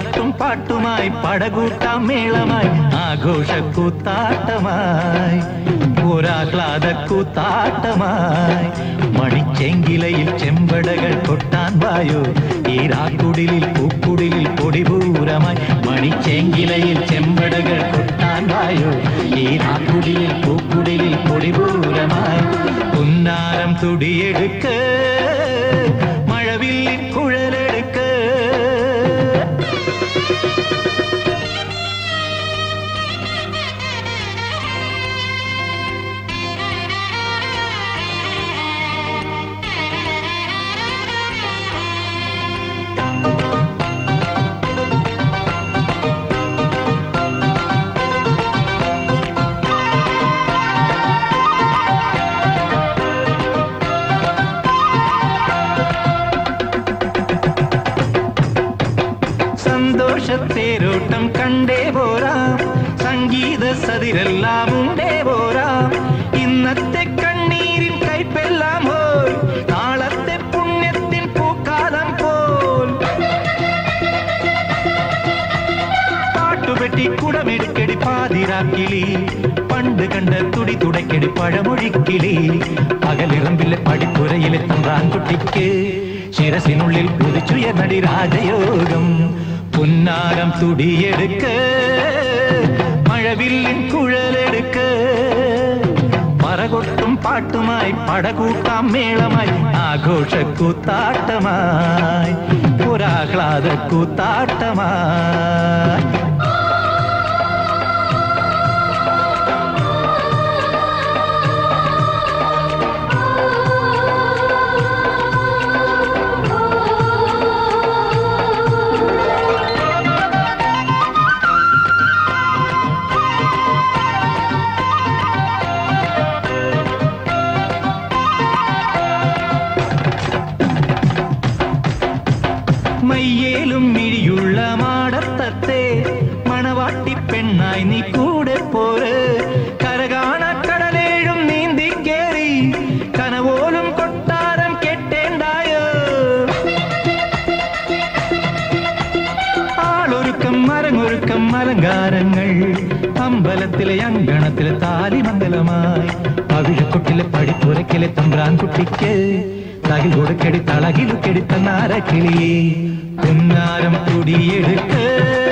പടകൊട്ടും പാട്ടുമായി പടകൂട്ടാം മേളമായി ആഘോഷക്കൂത്താട്ടമായി ഒരാഹ്ലാദക്കൂത്താട്ടമായി മണിച്ചെങ്കിലയിൽ ചെമ്പടകൾ കൊട്ടാൻ വായോ ഈ രാക്കുടിലിൽ പൂക്കുടിലിൽ പൊടിപൂരമായി മണിച്ചെങ്കിലയിൽ ചെമ്പടകൾ കൊട്ടാൻ വായോ ഈ രാക്കുടിലിൽ പൂക്കുടിലിൽ പൊടിപൂരമായി പുന്നാരം തുടിയെടുക്ക് മഴവില്ലിൻ കുഴലെടുക്ക് സന്തോഷത്തേരോട്ടം കണ്ടേ പോരാം സംഗീത സതിരെല്ലാം ഉണ്ടേ പോരാം ഇന്നത്തെ കണ്ണീരിൻ കൈപ്പെല്ലാം പോൽ നാളത്തെ പുണ്യത്തിൻ പൂക്കാലം പോൽ പാട്ടുപെട്ടി കുടമെടുക്കടി പാതിരാക്കിളി പണ്ട് കണ്ട തുടി തുടക്കടി പഴമൊഴിക്കിളി പകലിറമ്പിലെ പടിപ്പുരയിലെ തമ്പ്രാൻകുട്ടിക്ക് ശിരസിനുള്ളിൽ കുതിച്ചുയർന്നടി രാജയോഗം പുന്നാരം തുടിയെടുക്ക് മഴവില്ലിൻ കുഴലെടുക്ക് പറകൊട്ടും പാട്ടുമായി പടകൂട്ടാം മേളമായി ആഘോഷക്കൂത്താട്ടമായി ഒരാഹ്ലാദക്കൂത്താട്ടമായി മയ്യേലും മിഴിയുള്ള മാടത്തത്തെ മണവാട്ടി പെണ്ണായി നീ കൂടെ പോര് കരകാണ കടലേഴും നീന്തി കേറി കനവോലും കൊട്ടാരം കെട്ടേണ്ടായോ ആളൊരുക്കം മരങ്ങൊരുക്കം അലങ്കാരങ്ങൾ അമ്പലത്തിലെ അങ്കണത്തിലെ താലിമംഗലമായി പവിഴക്കൊട്ടിലെ പടിപ്പുരക്കിലെ തമ്പ്രാൻകുട്ടിക്ക് തകിൽ കൊടുക്കടി തളകിലു കെടുത്ത നാരക്കിളിയെ പുന്നാരം തുടിയെടുക്ക്